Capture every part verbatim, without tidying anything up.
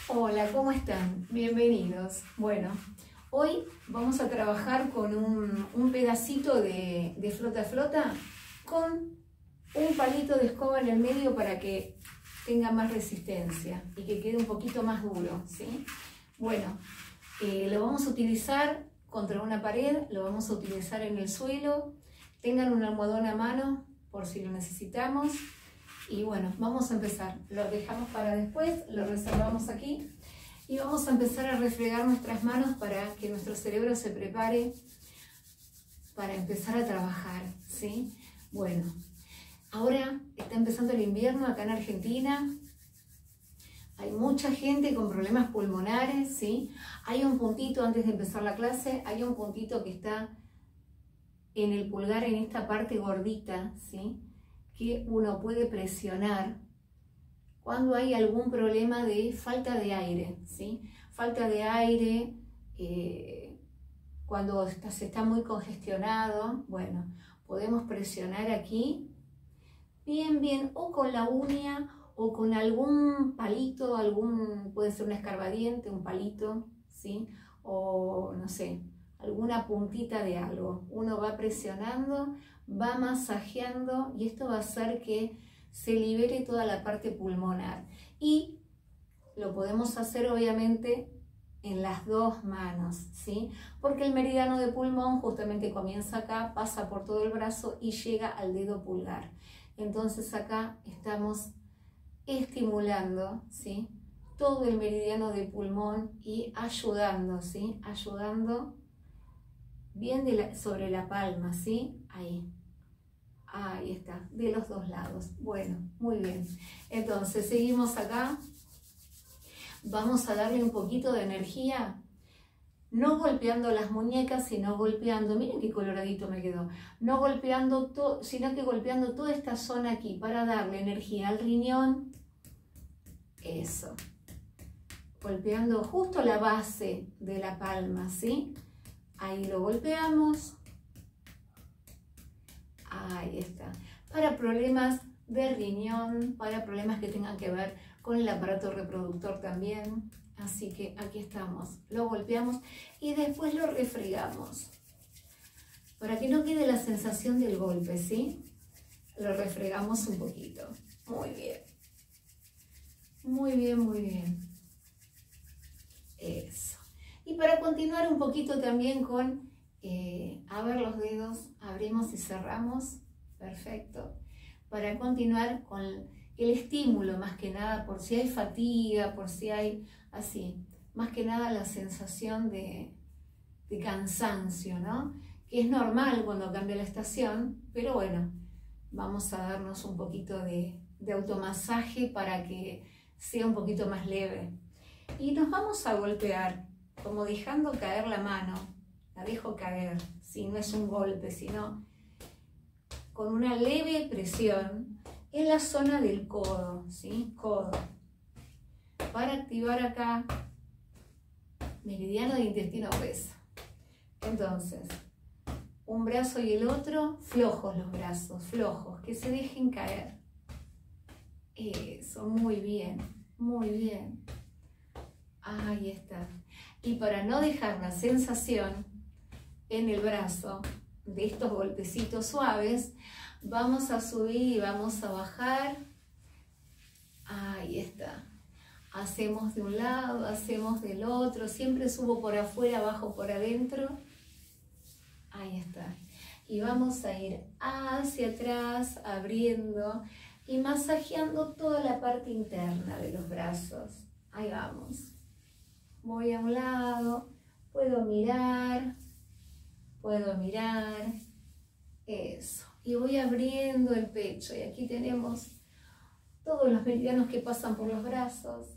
Hola, ¿cómo están? Bienvenidos. Bueno, hoy vamos a trabajar con un, un pedacito de, de flota flota con un palito de escoba en el medio para que tenga más resistencia y que quede un poquito más duro, ¿sí? Bueno, eh, lo vamos a utilizar contra una pared, lo vamos a utilizar en el suelo. Tengan un almohadón a mano por si lo necesitamos. Y bueno, vamos a empezar. Lo dejamos para después, lo reservamos aquí y vamos a empezar a refregar nuestras manos para que nuestro cerebro se prepare para empezar a trabajar, ¿sí? Bueno, ahora está empezando el invierno acá en Argentina. Hay mucha gente con problemas pulmonares, ¿sí? Hay un puntito antes de empezar la clase, hay un puntito que está en el pulgar, en esta parte gordita, ¿sí? Que uno puede presionar cuando hay algún problema de falta de aire, ¿sí? Falta de aire, eh, cuando está, se está muy congestionado, bueno, podemos presionar aquí, bien, bien, o con la uña, o con algún palito, algún, puede ser un escarbadiente, un palito, ¿sí? O no sé, alguna puntita de algo. Uno va presionando, va masajeando y esto va a hacer que se libere toda la parte pulmonar. Y lo podemos hacer obviamente en las dos manos, ¿sí? Porque el meridiano de pulmón justamente comienza acá, pasa por todo el brazo y llega al dedo pulgar. Entonces acá estamos estimulando, ¿sí? Todo el meridiano de pulmón y ayudando, ¿sí? Ayudando bien de la, sobre la palma, ¿sí? Ahí. Ahí está, de los dos lados. Bueno, muy bien. Entonces, seguimos acá. Vamos a darle un poquito de energía, no golpeando las muñecas, sino golpeando, miren qué coloradito me quedó, no golpeando todo, sino que golpeando toda esta zona aquí para darle energía al riñón. Eso. Golpeando justo la base de la palma, ¿sí? Ahí lo golpeamos. Ahí está. Para problemas de riñón, para problemas que tengan que ver con el aparato reproductor también. Así que aquí estamos. Lo golpeamos y después lo refregamos. Para que no quede la sensación del golpe, ¿sí? Lo refregamos un poquito. Muy bien. Muy bien, muy bien. Eso. Y para continuar un poquito también con, eh, a ver los dedos, abrimos y cerramos, perfecto. Para continuar con el estímulo, más que nada, por si hay fatiga, por si hay así, más que nada la sensación de, de cansancio, ¿no? Que es normal cuando cambia la estación, pero bueno, vamos a darnos un poquito de, de automasaje para que sea un poquito más leve. Y nos vamos a golpear, como dejando caer la mano, la dejo caer, si no es un golpe, sino con una leve presión en la zona del codo, ¿sí? Codo. Para activar acá, meridiano de intestino grueso. Entonces, un brazo y el otro, flojos los brazos, flojos, que se dejen caer. Eso, muy bien, muy bien. Ahí está. Y para no dejar la sensación en el brazo de estos golpecitos suaves, vamos a subir y vamos a bajar. Ahí está. Hacemos de un lado, hacemos del otro. Siempre subo por afuera, bajo por adentro. Ahí está. Y vamos a ir hacia atrás, abriendo y masajeando toda la parte interna de los brazos. Ahí vamos. Voy a un lado, puedo mirar, puedo mirar, eso. Y voy abriendo el pecho y aquí tenemos todos los meridianos que pasan por los brazos.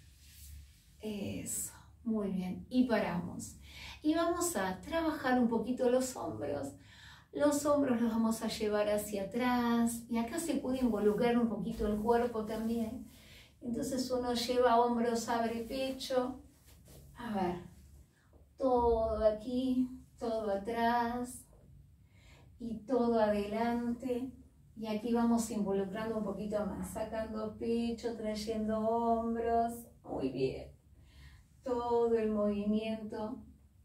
Eso, muy bien. Y paramos. Y vamos a trabajar un poquito los hombros. Los hombros los vamos a llevar hacia atrás y acá se puede involucrar un poquito el cuerpo también. Entonces uno lleva hombros, abre pecho. A ver, todo aquí, todo atrás y todo adelante. Y aquí vamos involucrando un poquito más, sacando pecho, trayendo hombros. Muy bien. todo el movimiento.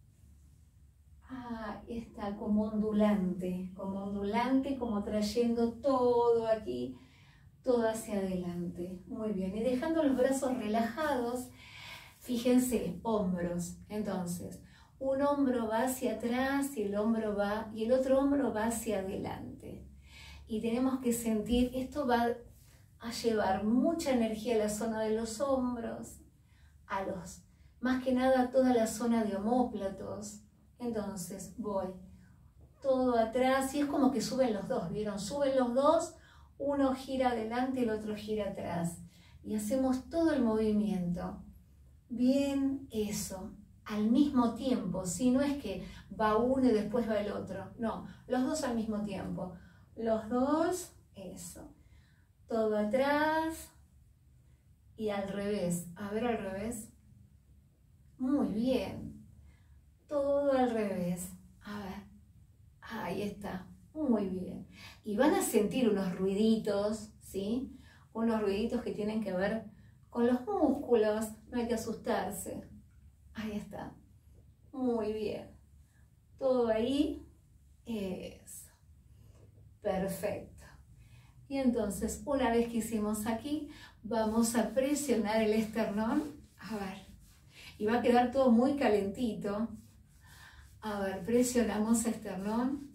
Ah, está como ondulante, como ondulante, como trayendo todo aquí, todo hacia adelante. Muy bien, y dejando los brazos relajados, fíjense, hombros. Entonces, un hombro va hacia atrás y el hombro va, y el otro hombro va hacia adelante. Y tenemos que sentir, esto va a llevar mucha energía a la zona de los hombros, a los, más que nada a toda la zona de omóplatos. Entonces voy todo atrás y es como que suben los dos, ¿vieron? Suben los dos, uno gira adelante y el otro gira atrás. Y hacemos todo el movimiento. Bien, eso, al mismo tiempo, si no es que va uno y después va el otro. No, los dos al mismo tiempo. Los dos, eso. Todo atrás y al revés. A ver, al revés. Muy bien. Todo al revés. A ver. Ahí está. Muy bien. Y van a sentir unos ruiditos, ¿sí? Unos ruiditos que tienen que ver con los músculos. No hay que asustarse. Ahí está. Muy bien. Todo ahí. Eso. Perfecto. Y entonces, una vez que hicimos aquí, vamos a presionar el esternón. A ver. Y va a quedar todo muy calentito. A ver, presionamos esternón.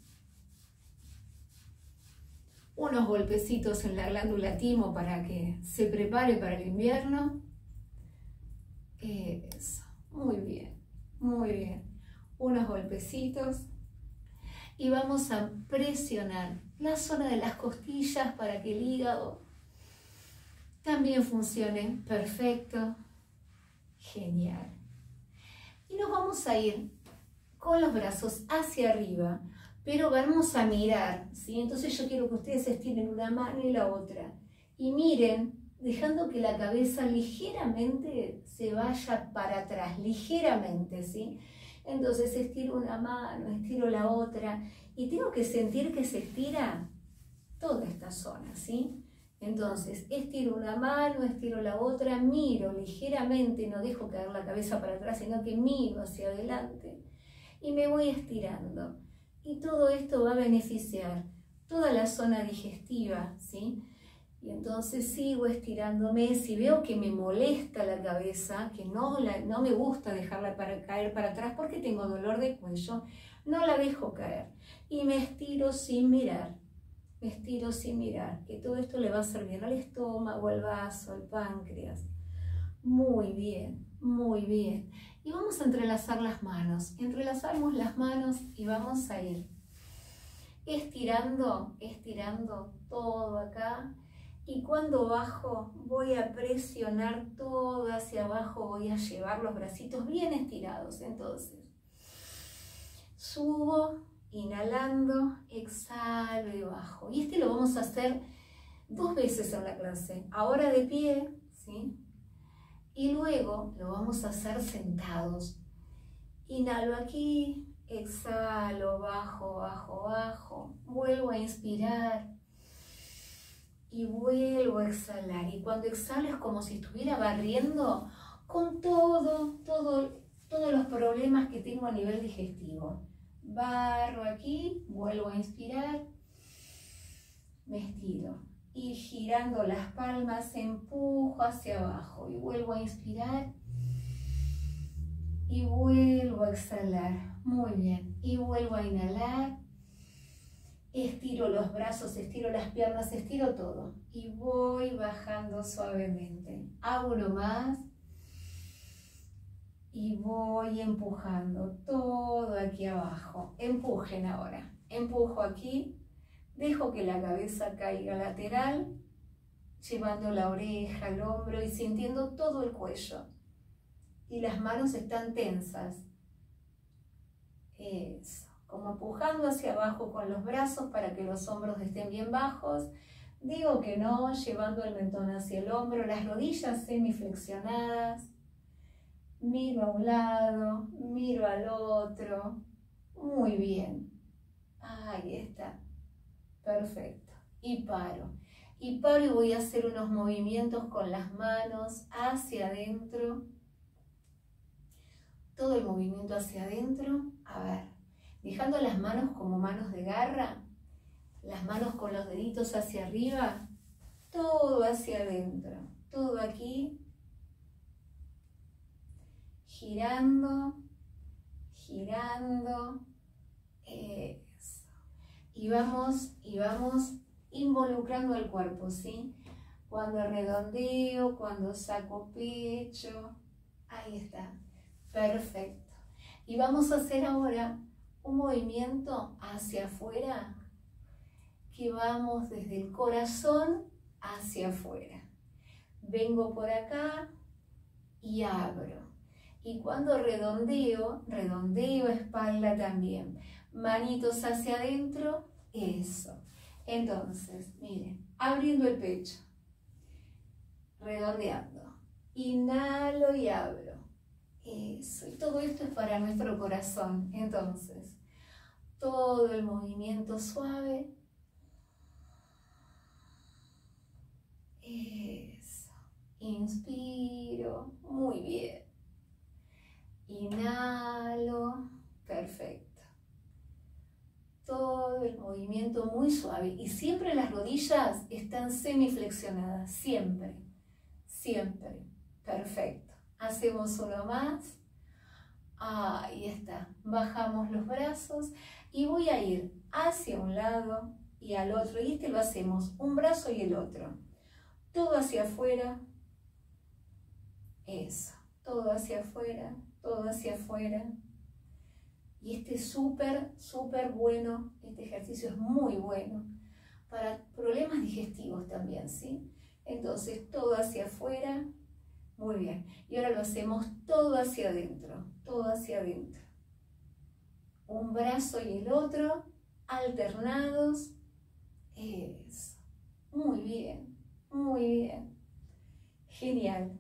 Unos golpecitos en la glándula timo para que se prepare para el invierno. Eso. Muy bien. Muy bien. Unos golpecitos. Y vamos a presionar la zona de las costillas para que el hígado también funcione perfecto. Genial. Y nos vamos a ir con los brazos hacia arriba, pero vamos a mirar, ¿sí? Entonces yo quiero que ustedes estiren una mano y la otra. Y miren, dejando que la cabeza ligeramente se vaya para atrás, ligeramente, ¿sí? Entonces estiro una mano, estiro la otra, y tengo que sentir que se estira toda esta zona, ¿sí? Entonces, estiro una mano, estiro la otra, miro ligeramente, no dejo caer la cabeza para atrás, sino que miro hacia adelante y me voy estirando. Y todo esto va a beneficiar toda la zona digestiva, ¿sí? Y entonces sigo estirándome. Si veo que me molesta la cabeza, que no, la, no me gusta dejarla para, caer para atrás porque tengo dolor de cuello, no la dejo caer. Y me estiro sin mirar. Me estiro sin mirar, que todo esto le va a hacer bien al estómago, al vaso, al páncreas. Muy bien, muy bien. Y vamos a entrelazar las manos. Entrelazamos las manos y vamos a ir estirando, estirando todo acá. Y cuando bajo, voy a presionar todo hacia abajo, voy a llevar los bracitos bien estirados. Entonces, subo. Inhalando, exhalo y bajo. Y este lo vamos a hacer dos veces en la clase. Ahora de pie, ¿sí? Y luego lo vamos a hacer sentados. Inhalo aquí, exhalo, bajo, bajo, bajo. Vuelvo a inspirar y vuelvo a exhalar. Y cuando exhalo es como si estuviera barriendo con todo, todo, todos los problemas que tengo a nivel digestivo. Barro aquí, vuelvo a inspirar, me estiro y girando las palmas empujo hacia abajo y vuelvo a inspirar y vuelvo a exhalar. Muy bien, y vuelvo a inhalar, estiro los brazos, estiro las piernas, estiro todo y voy bajando suavemente. Hago uno más. Y voy empujando todo aquí abajo. Empujen ahora. Empujo aquí. Dejo que la cabeza caiga lateral, llevando la oreja, el hombro y sintiendo todo el cuello. Y las manos están tensas. Eso. Como empujando hacia abajo con los brazos para que los hombros estén bien bajos. Digo que no, llevando el mentón hacia el hombro, las rodillas semiflexionadas. Miro a un lado, miro al otro. Muy bien. Ahí está. Perfecto. Y paro. Y paro y voy a hacer unos movimientos con las manos hacia adentro todo el movimiento hacia adentro. A ver, dejando las manos como manos de garra, las manos con los deditos hacia arriba, todo hacia adentro, todo aquí, girando, girando, eso. Y vamos, y vamos involucrando el cuerpo, ¿sí? Cuando redondeo, cuando saco pecho, ahí está, perfecto. Y vamos a hacer ahora un movimiento hacia afuera, que vamos desde el corazón hacia afuera. Vengo por acá y abro. Y cuando redondeo, redondeo espalda también. Manitos hacia adentro, eso. Entonces, miren, abriendo el pecho, redondeando. Inhalo y abro. Eso. Y todo esto es para nuestro corazón. Entonces, todo el movimiento suave. Eso. Inspiro. Muy bien. Inhalo. Perfecto. Todo el movimiento muy suave. Y siempre las rodillas están semiflexionadas. Siempre. Siempre. Perfecto. Hacemos uno más. Ahí está. Bajamos los brazos. Y voy a ir hacia un lado y al otro. Y este lo hacemos un brazo y el otro. Todo hacia afuera, eso, todo hacia afuera, todo hacia afuera. Y este es súper, súper bueno, este ejercicio es muy bueno para problemas digestivos también, ¿sí? Entonces, todo hacia afuera, muy bien. Y ahora lo hacemos todo hacia adentro, todo hacia adentro. Un brazo y el otro, alternados, eso, muy bien. Muy bien, genial.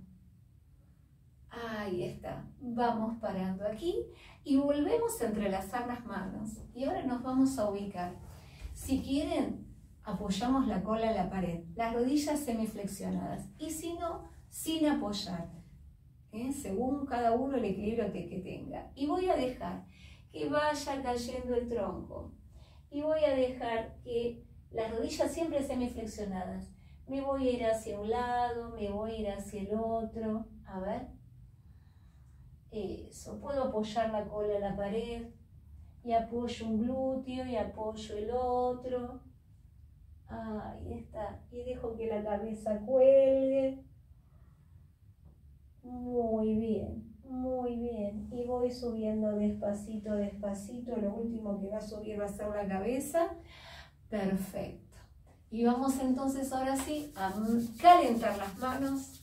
Ahí está, vamos parando aquí y volvemos a entrelazar las manos. Y ahora nos vamos a ubicar. Si quieren, apoyamos la cola en la pared, las rodillas semiflexionadas. Y si no, sin apoyar, ¿eh? Según cada uno el equilibrio que, que tenga. Y voy a dejar que vaya cayendo el tronco. Y voy a dejar que las rodillas siempre semiflexionadas. Me voy a ir hacia un lado, me voy a ir hacia el otro. A ver. Eso. Puedo apoyar la cola en la pared. Y apoyo un glúteo y apoyo el otro. Ahí está. Y dejo que la cabeza cuelgue. Muy bien. Muy bien. Y voy subiendo despacito, despacito. Lo último que va a subir va a ser la cabeza. Perfecto. Y vamos entonces ahora sí a calentar las manos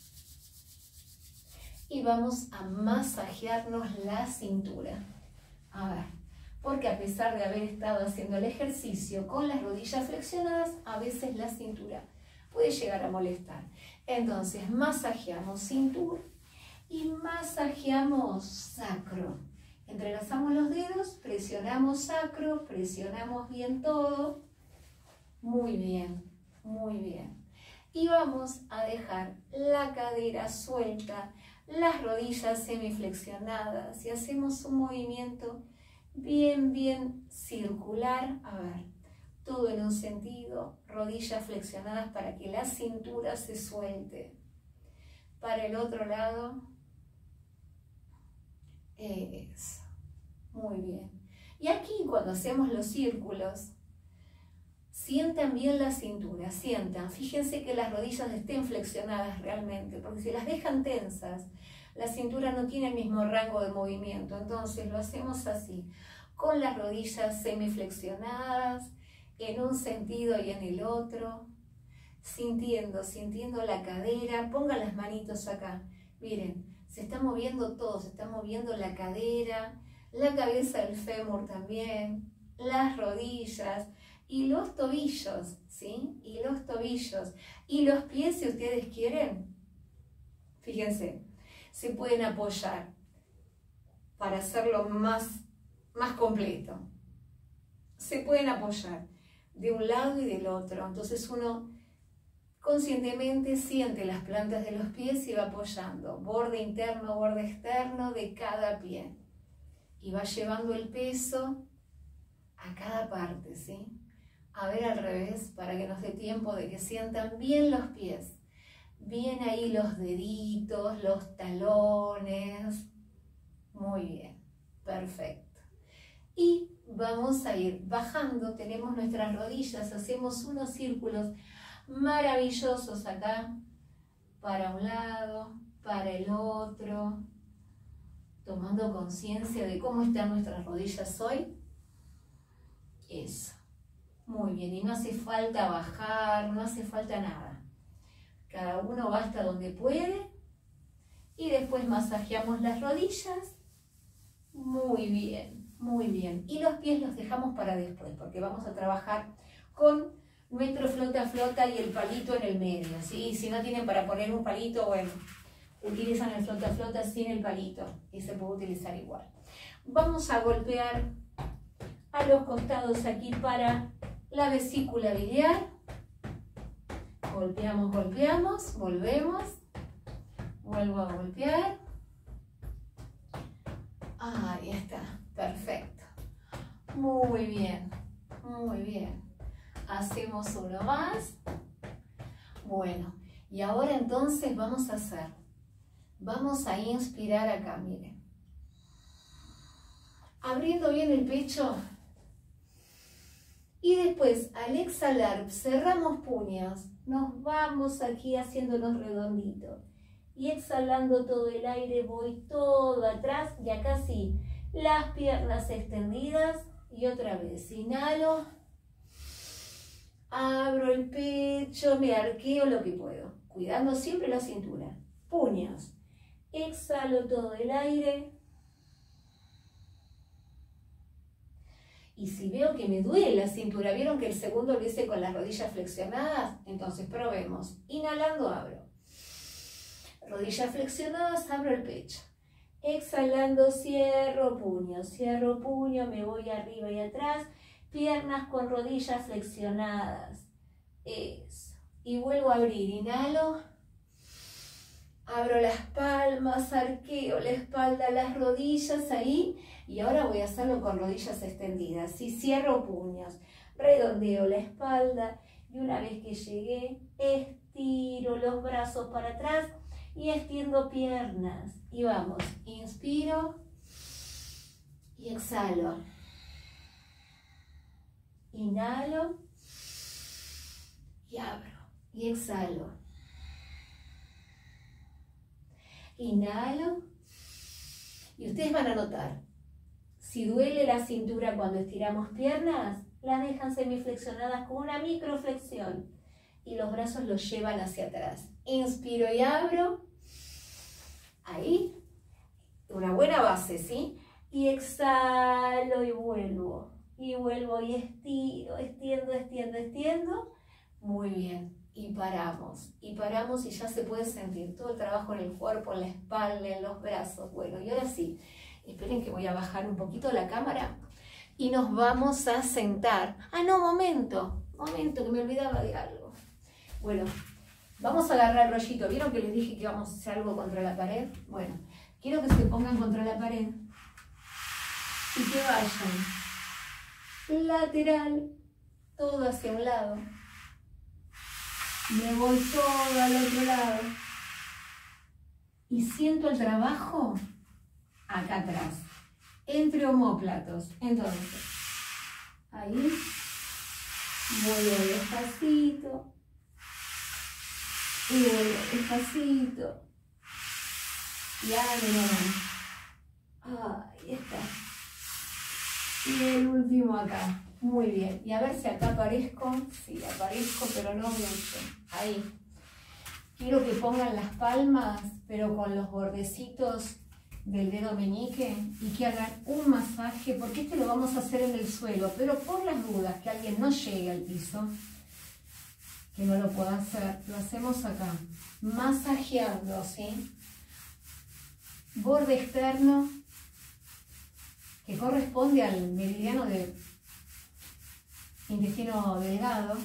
y vamos a masajearnos la cintura. A ver, porque a pesar de haber estado haciendo el ejercicio con las rodillas flexionadas, a veces la cintura puede llegar a molestar. Entonces masajeamos cintura y masajeamos sacro. Entrelazamos los dedos, presionamos sacro, presionamos bien todo. Muy bien, muy bien. Y vamos a dejar la cadera suelta, las rodillas semiflexionadas y hacemos un movimiento bien, bien circular. A ver, todo en un sentido, rodillas flexionadas para que la cintura se suelte. Para el otro lado, eso, muy bien. Y aquí cuando hacemos los círculos, sientan bien la cintura, sientan. Fíjense que las rodillas estén flexionadas realmente, porque si las dejan tensas, la cintura no tiene el mismo rango de movimiento. Entonces lo hacemos así, con las rodillas semiflexionadas, en un sentido y en el otro, sintiendo, sintiendo la cadera. Pongan las manitos acá, miren, se está moviendo todo, se está moviendo la cadera, la cabeza del fémur también, las rodillas, y los tobillos, ¿sí? Y los tobillos. Y los pies, si ustedes quieren, fíjense, se pueden apoyar para hacerlo más, más completo. Se pueden apoyar de un lado y del otro. Entonces uno conscientemente siente las plantas de los pies y va apoyando. Borde interno, borde externo de cada pie. Y va llevando el peso a cada parte, ¿sí? A ver al revés, para que nos dé tiempo de que sientan bien los pies. Bien ahí los deditos, los talones. Muy bien, perfecto. Y vamos a ir bajando, tenemos nuestras rodillas, hacemos unos círculos maravillosos acá, para un lado, para el otro, tomando conciencia de cómo están nuestras rodillas hoy. Eso, muy bien, y no hace falta bajar, no hace falta nada. Cada uno va hasta donde puede y después masajeamos las rodillas. Muy bien, muy bien. Y los pies los dejamos para después, porque vamos a trabajar con nuestro flota flota y el palito en el medio, ¿sí? Si no tienen para poner un palito, bueno, utilizan el flota flota sin el palito y se puede utilizar igual. Vamos a golpear a los costados aquí para la vesícula biliar. Golpeamos, golpeamos, volvemos. Vuelvo a golpear. Ahí está, perfecto. Muy bien, muy bien. Hacemos uno más. Bueno, y ahora entonces vamos a hacer. Vamos a inspirar acá, miren. Abriendo bien el pecho. Y después, al exhalar, cerramos puños. Nos vamos aquí haciéndonos redonditos. Y exhalando todo el aire, voy todo atrás. Y acá sí, las piernas extendidas. Y otra vez, inhalo. Abro el pecho, me arqueo lo que puedo. Cuidando siempre la cintura. Puños. Exhalo todo el aire. Y si veo que me duele la cintura, ¿vieron que el segundo lo hice con las rodillas flexionadas? Entonces probemos. Inhalando, abro. Rodillas flexionadas, abro el pecho. Exhalando, cierro puño. Cierro puño, me voy arriba y atrás. Piernas con rodillas flexionadas. Eso. Y vuelvo a abrir. Inhalo. Abro las palmas, arqueo la espalda, las rodillas ahí. Y ahora voy a hacerlo con rodillas extendidas. Y cierro puños. Redondeo la espalda. Y una vez que llegué, estiro los brazos para atrás. Y extiendo piernas. Y vamos. Inspiro. Y exhalo. Inhalo. Y abro. Y exhalo. Inhalo. Y ustedes van a notar, si duele la cintura cuando estiramos piernas, las dejan semiflexionadas con una microflexión y los brazos los llevan hacia atrás. Inspiro y abro. Ahí. Una buena base, ¿sí? Y exhalo y vuelvo. Y vuelvo y estiro, extiendo, extiendo, extiendo. Muy bien. Y paramos, y paramos y ya se puede sentir todo el trabajo en el cuerpo, en la espalda, en los brazos. Bueno, y ahora sí, esperen que voy a bajar un poquito la cámara y nos vamos a sentar. Ah, no, momento, momento, que me olvidaba de algo. Bueno, vamos a agarrar el rollito. ¿Vieron que les dije que íbamos a hacer algo contra la pared? Bueno, quiero que se pongan contra la pared y que vayan lateral, todo hacia un lado. Me voy todo al otro lado. Y siento el trabajo acá atrás, entre omóplatos. Entonces, ahí, vuelvo despacito. Y vuelvo despacito. Y ahora, ahí está. Y el último acá. Muy bien, y a ver si acá aparezco. Sí, aparezco, pero no mucho. Ahí. Quiero que pongan las palmas, pero con los bordecitos del dedo meñique, y que hagan un masaje, porque este lo vamos a hacer en el suelo, pero por las dudas que alguien no llegue al piso, que no lo pueda hacer, lo hacemos acá, masajeando, ¿sí? Borde externo, que corresponde al meridiano de intestino delgado,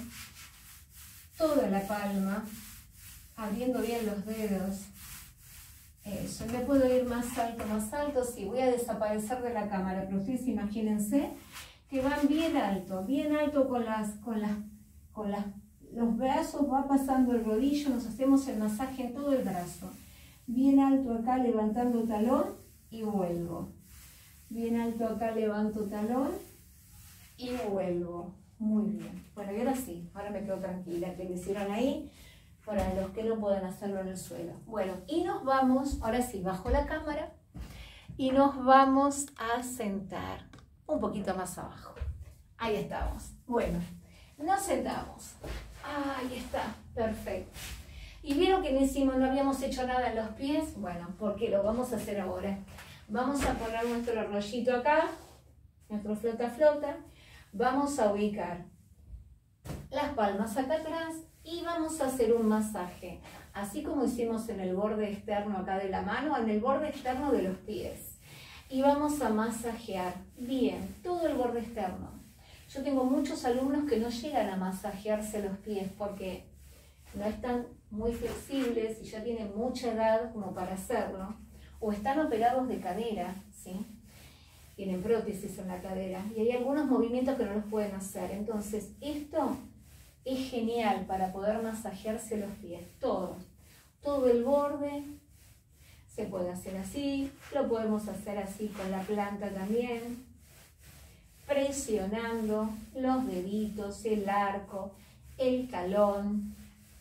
toda la palma, abriendo bien los dedos. Eso. Eso, me puedo ir más alto, más alto, sí, voy a desaparecer de la cámara, pero ustedes imagínense que van bien alto, bien alto con las, con las, con las, los brazos, va pasando el rodillo, nos hacemos el masaje en todo el brazo. Bien alto acá, levantando talón y vuelvo. Bien alto acá, levanto talón y vuelvo. Muy bien. Bueno, y ahora sí, ahora me quedo tranquila, que me hicieron ahí, para los que no pueden hacerlo en el suelo. Bueno, y nos vamos, ahora sí, bajo la cámara, y nos vamos a sentar un poquito más abajo. Ahí estamos. Bueno, nos sentamos. Ahí está, perfecto. ¿Y vieron que no hicimos, no habíamos hecho nada en los pies? Bueno, porque lo vamos a hacer ahora. Vamos a poner nuestro rollito acá, nuestro flota flota. Vamos a ubicar las palmas acá atrás y vamos a hacer un masaje. Así como hicimos en el borde externo acá de la mano, en el borde externo de los pies. Y vamos a masajear bien todo el borde externo. Yo tengo muchos alumnos que no llegan a masajearse los pies porque no están muy flexibles y ya tienen mucha edad como para hacerlo. O están operados de cadera, ¿sí? Tienen prótesis en la cadera y hay algunos movimientos que no los pueden hacer. Entonces, esto es genial para poder masajearse los pies, todo. Todo el borde se puede hacer así, lo podemos hacer así con la planta también, presionando los deditos, el arco, el talón.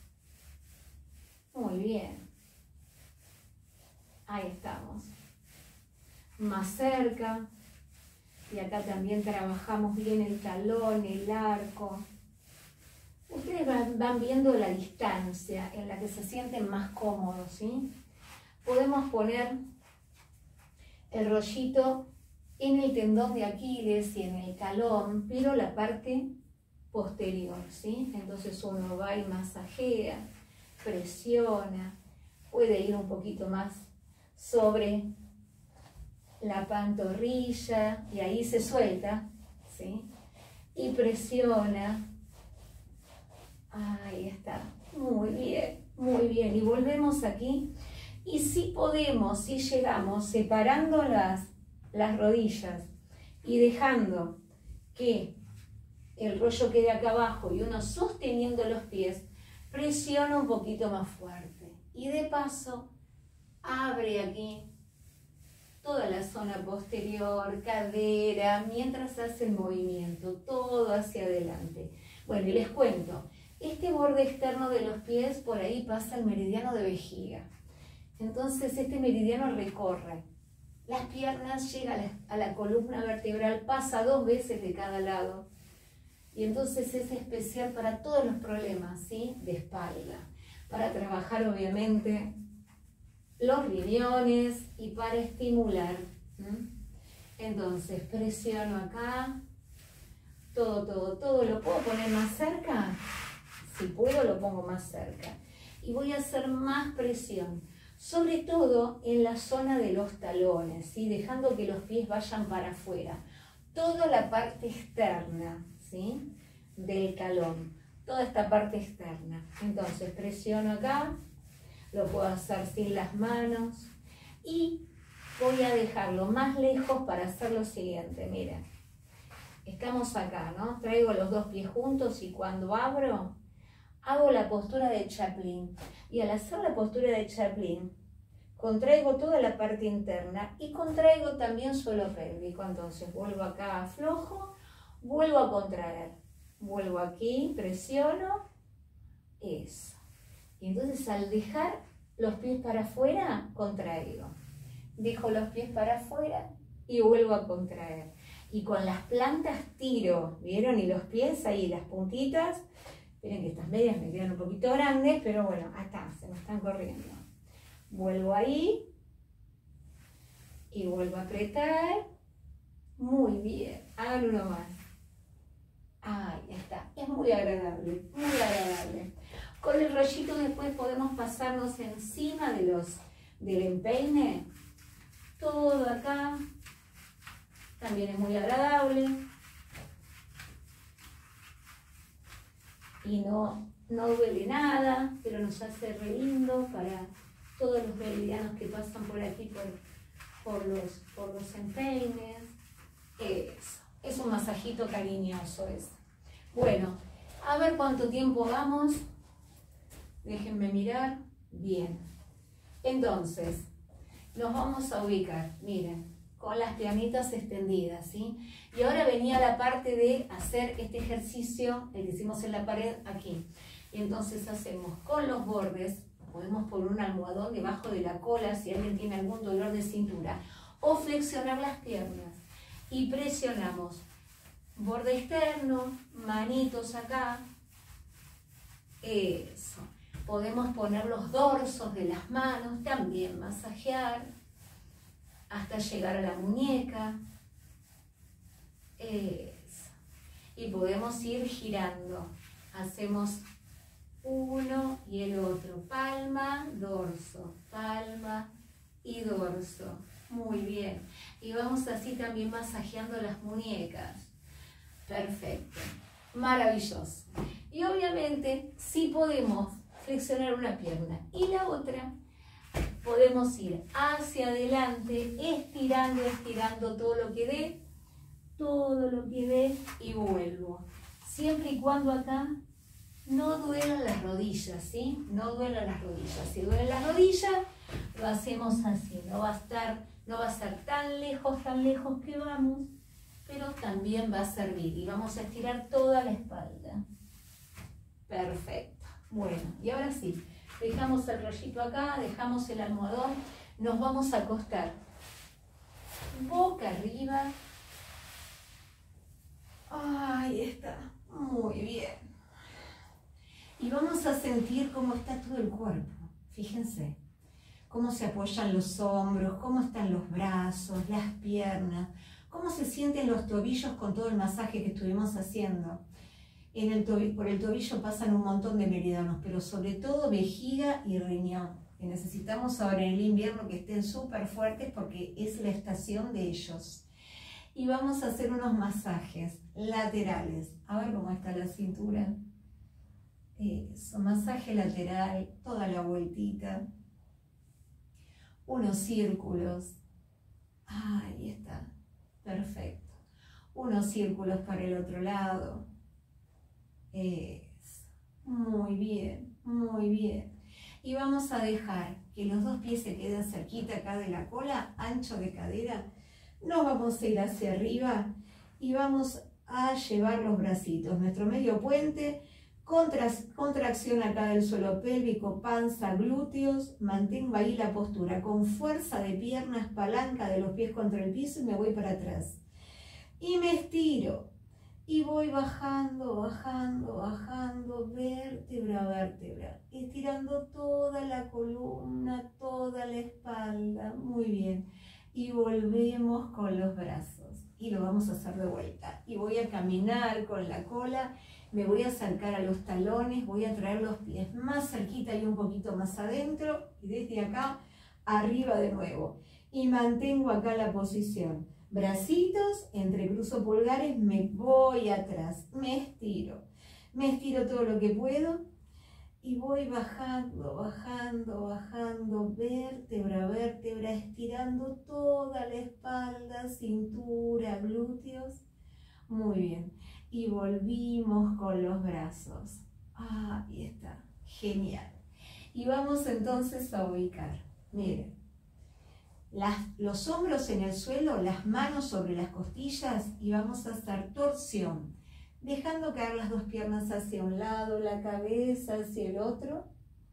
Muy bien. Ahí estamos. Más cerca. Y acá también trabajamos bien el talón, el arco. Ustedes van, van viendo la distancia en la que se sienten más cómodos, ¿sí? Podemos poner el rollito en el tendón de Aquiles y en el talón, pero la parte posterior, ¿sí? Entonces uno va y masajea, presiona, puede ir un poquito más sobre la pantorrilla y ahí se suelta, ¿sí? Y presiona. Ahí está. Muy bien, muy bien. Y volvemos aquí. Y si podemos, si llegamos separando las, las rodillas y dejando que el rollo quede acá abajo y uno sosteniendo los pies, presiona un poquito más fuerte. Y de paso, abre aquí toda la zona posterior, cadera, mientras hace el movimiento, todo hacia adelante. Bueno, y les cuento, este borde externo de los pies, por ahí pasa el meridiano de vejiga. Entonces este meridiano recorre las piernas, llega a la, a la columna vertebral, pasa dos veces de cada lado. Y entonces es especial para todos los problemas, ¿sí? De espalda, para trabajar obviamente los riñones y para estimular. ¿Mm? Entonces presiono acá, todo, todo, todo. ¿Lo puedo poner más cerca? Si puedo lo pongo más cerca. Y voy a hacer más presión, sobre todo en la zona de los talones, ¿sí? Dejando que los pies vayan para afuera. Toda la parte externa, ¿sí? Del talón, toda esta parte externa. Entonces presiono acá. Lo puedo hacer sin las manos y voy a dejarlo más lejos para hacer lo siguiente. Miren, estamos acá, ¿no? Traigo los dos pies juntos y cuando abro, hago la postura de Chaplin. Y al hacer la postura de Chaplin, contraigo toda la parte interna y contraigo también suelo pélvico. Entonces vuelvo acá, aflojo, vuelvo a contraer. Vuelvo aquí, presiono, eso. Y entonces al dejar los pies para afuera, contraigo. Dejo los pies para afuera y vuelvo a contraer. Y con las plantas tiro, ¿vieron? Y los pies ahí, las puntitas. Miren que estas medias me quedan un poquito grandes, pero bueno, acá se me están corriendo. Vuelvo ahí y vuelvo a apretar. Muy bien, hagan uno más. Ahí está, es muy agradable, muy agradable. Con el rollito después podemos pasarnos encima de los, del empeine. Todo acá. También es muy agradable. Y no, no duele nada, pero nos hace re lindo para todos los meridianos que pasan por aquí, por, por, los, por los empeines. Eso. Es un masajito cariñoso ese. Bueno, a ver cuánto tiempo vamos. Déjenme mirar. Bien. Entonces, nos vamos a ubicar, miren, con las piernitas extendidas, ¿sí? Y ahora venía la parte de hacer este ejercicio, el que hicimos en la pared, aquí. Y entonces hacemos con los bordes, podemos poner un almohadón debajo de la cola si alguien tiene algún dolor de cintura, o flexionar las piernas. Y presionamos borde externo, manitos acá, eso. Podemos poner los dorsos de las manos, también masajear, hasta llegar a la muñeca, eso. Y podemos ir girando, hacemos uno y el otro, palma, dorso, palma y dorso. Muy bien. Y vamos así también masajeando las muñecas. Perfecto. Maravilloso. Y obviamente, si podemos flexionar una pierna y la otra, podemos ir hacia adelante, estirando, estirando todo lo que dé, todo lo que dé y vuelvo. Siempre y cuando acá no duelan las rodillas, ¿sí? No duelan las rodillas. Si duelen las rodillas, lo hacemos así. No va a estar... No va a ser tan lejos, tan lejos que vamos, pero también va a servir. Y vamos a estirar toda la espalda. Perfecto. Bueno, y ahora sí, dejamos el rollito acá, dejamos el almohadón, nos vamos a acostar. Boca arriba. Ahí está. Muy bien. Y vamos a sentir cómo está todo el cuerpo. Fíjense. Cómo se apoyan los hombros, cómo están los brazos, las piernas, cómo se sienten los tobillos con todo el masaje que estuvimos haciendo. En el tobillo, por el tobillo pasan un montón de meridianos, pero sobre todo vejiga y riñón, que necesitamos ahora en el invierno que estén súper fuertes porque es la estación de ellos. Y vamos a hacer unos masajes laterales. A ver cómo está la cintura. Eso, masaje lateral, toda la vueltita. Unos círculos, ahí está, perfecto, unos círculos para el otro lado, eso, muy bien, muy bien, y vamos a dejar que los dos pies se queden cerquita acá de la cola, ancho de cadera, nos vamos a ir hacia arriba y vamos a llevar los bracitos, nuestro medio puente, Contra, contracción acá del suelo pélvico, panza, glúteos, mantengo ahí la postura, con fuerza de piernas, palanca de los pies contra el piso y me voy para atrás. Y me estiro, y voy bajando, bajando, bajando, vértebra a vértebra, estirando toda la columna, toda la espalda, muy bien. Y volvemos con los brazos, y lo vamos a hacer de vuelta. Y voy a caminar con la cola, me voy a acercar a los talones, voy a traer los pies más cerquita y un poquito más adentro, y desde acá, arriba de nuevo. Y mantengo acá la posición. Bracitos, entrecruzo pulgares, me voy atrás, me estiro. Me estiro todo lo que puedo, y voy bajando, bajando, bajando, vértebra a vértebra, estirando toda la espalda, cintura, glúteos. Muy bien. Y volvimos con los brazos. Ah, ahí está. Genial. Y vamos entonces a ubicar. Miren. Las, los hombros en el suelo, las manos sobre las costillas y vamos a hacer torsión. Dejando caer las dos piernas hacia un lado, la cabeza hacia el otro.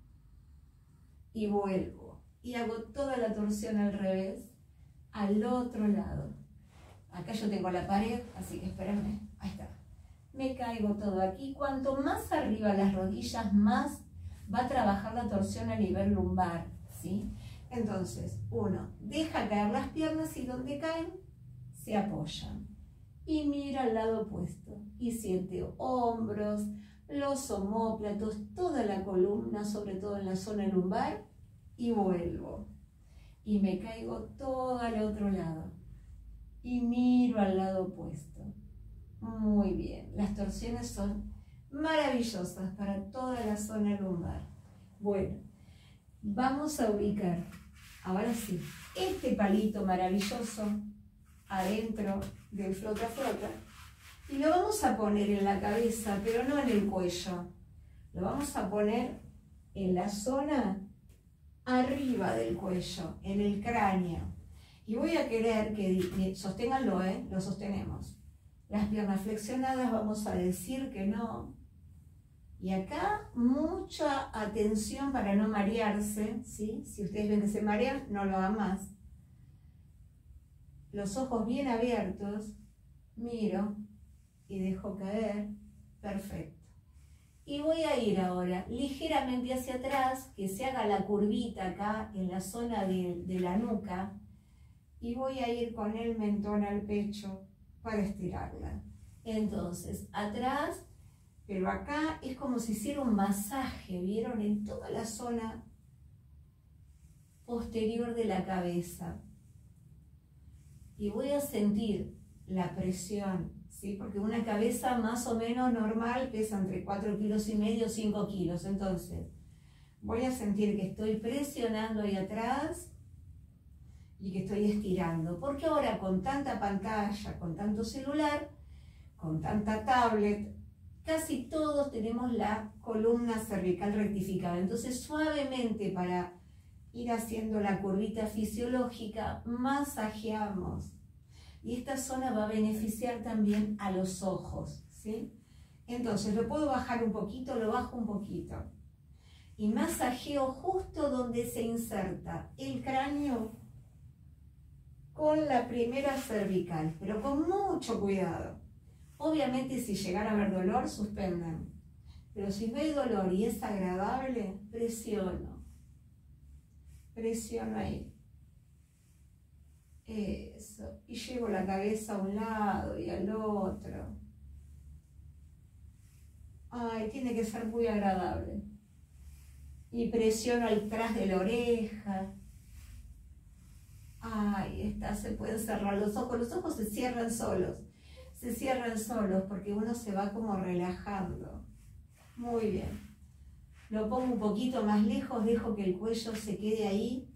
Y vuelvo. Y hago toda la torsión al revés, al otro lado. Acá yo tengo la pared, así que espérenme. Ahí está. Me caigo todo aquí. Cuanto más arriba las rodillas, más va a trabajar la torsión a nivel lumbar, ¿sí? Entonces, uno, deja caer las piernas y donde caen, se apoyan. Y mira al lado opuesto. Y siente hombros, los omóplatos, toda la columna, sobre todo en la zona lumbar. Y vuelvo. Y me caigo todo al otro lado. Y miro al lado opuesto. Muy bien. Las torsiones son maravillosas para toda la zona lumbar. Bueno. vamos a ubicar, ahora sí, este palito maravilloso adentro del flota flota y lo vamos a poner en la cabeza, pero no en el cuello. Lo vamos a poner en la zona arriba del cuello, en el cráneo. Y voy a querer que, sosténganlo, ¿eh? Lo sostenemos. Las piernas flexionadas, vamos a decir que no. Y acá mucha atención para no marearse, ¿sí? Si ustedes ven que se marean, no lo hagan más. Los ojos bien abiertos, miro y dejo caer, perfecto. Y voy a ir ahora ligeramente hacia atrás, que se haga la curvita acá en la zona de, de la nuca, y voy a ir con el mentón al pecho para estirarla. Entonces, atrás, pero acá es como si hiciera un masaje, ¿vieron? En toda la zona posterior de la cabeza. Y voy a sentir la presión, ¿sí? Porque una cabeza más o menos normal pesa entre cuatro kilos y medio, cinco kilos. Entonces, voy a sentir que estoy presionando ahí atrás y que estoy estirando. Porque ahora con tanta pantalla, con tanto celular, con tanta tablet, casi todos tenemos la columna cervical rectificada. Entonces, suavemente, para ir haciendo la curvita fisiológica, masajeamos. Y esta zona va a beneficiar también a los ojos, ¿sí? Entonces, lo puedo bajar un poquito, lo bajo un poquito. Y masajeo justo donde se inserta el cráneo con la primera cervical, pero con mucho cuidado. Obviamente, si llegara a haber dolor, suspendan. Pero si no hay dolor y es agradable, presiono. Presiono ahí. Eso. Y llevo la cabeza a un lado y al otro. Ay, tiene que ser muy agradable. Y presiono atrás de la oreja. Ahí está, se pueden cerrar los ojos. Los ojos se cierran solos. Se cierran solos porque uno se va como relajando. Muy bien. Lo pongo un poquito más lejos, dejo que el cuello se quede ahí.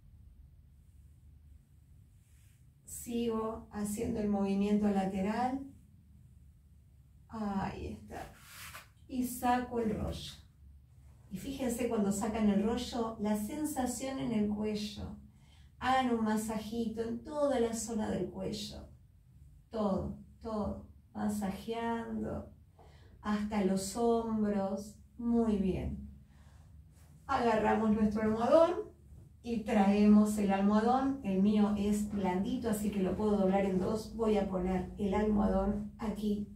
Sigo haciendo el movimiento lateral. Ahí está. Y saco el rollo. Y fíjense cuando sacan el rollo, la sensación en el cuello. Hagan un masajito en toda la zona del cuello. Todo, todo. Masajeando hasta los hombros. Muy bien. Agarramos nuestro almohadón y traemos el almohadón. El mío es blandito, así que lo puedo doblar en dos. Voy a poner el almohadón aquí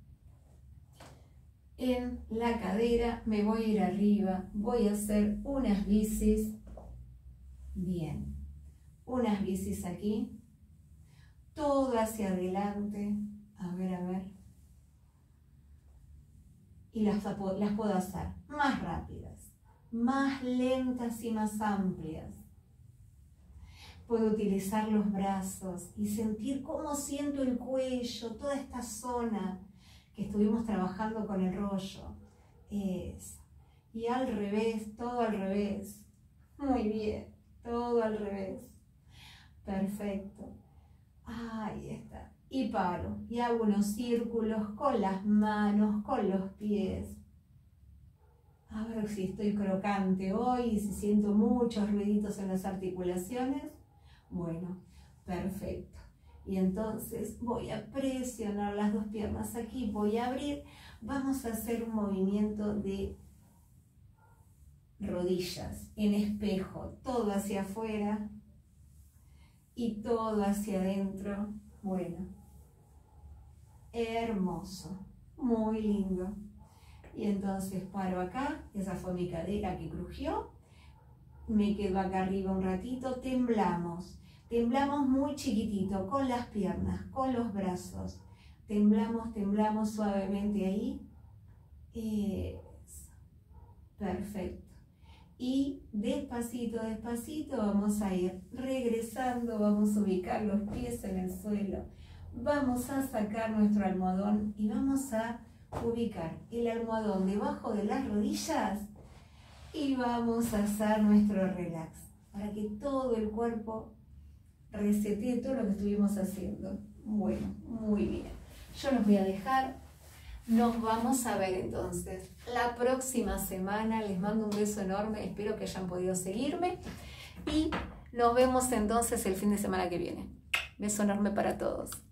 en la cadera. Me voy a ir arriba. Voy a hacer unas bicis. Bien. Unas bicis aquí. Todo hacia adelante. A ver, a ver. Y las, las puedo hacer más rápidas, más lentas y más amplias. Puedo utilizar los brazos y sentir cómo siento el cuello, toda esta zona que estuvimos trabajando con el rollo. Eso. Y al revés, todo al revés. Muy bien, todo al revés. Perfecto. Ahí está. Y paro, y hago unos círculos con las manos, con los pies. A ver si estoy crocante hoy y si siento muchos ruiditos en las articulaciones. Bueno, perfecto. Y entonces voy a presionar las dos piernas aquí, voy a abrir. Vamos a hacer un movimiento de rodillas en espejo, todo hacia afuera y todo hacia adentro. Bueno, hermoso, muy lindo. Y entonces paro acá, esa fue mi cadera que crujió, me quedo acá arriba un ratito, temblamos, temblamos muy chiquitito, con las piernas, con los brazos, temblamos, temblamos suavemente ahí. Eso. Perfecto. Y despacito, despacito vamos a ir regresando, vamos a ubicar los pies en el suelo, vamos a sacar nuestro almohadón y vamos a ubicar el almohadón debajo de las rodillas y vamos a hacer nuestro relax para que todo el cuerpo resetee todo lo que estuvimos haciendo. Bueno, muy bien. Yo los voy a dejar. Nos vamos a ver entonces la próxima semana. Les mando un beso enorme. Espero que hayan podido seguirme. Y nos vemos entonces el fin de semana que viene. Beso enorme para todos.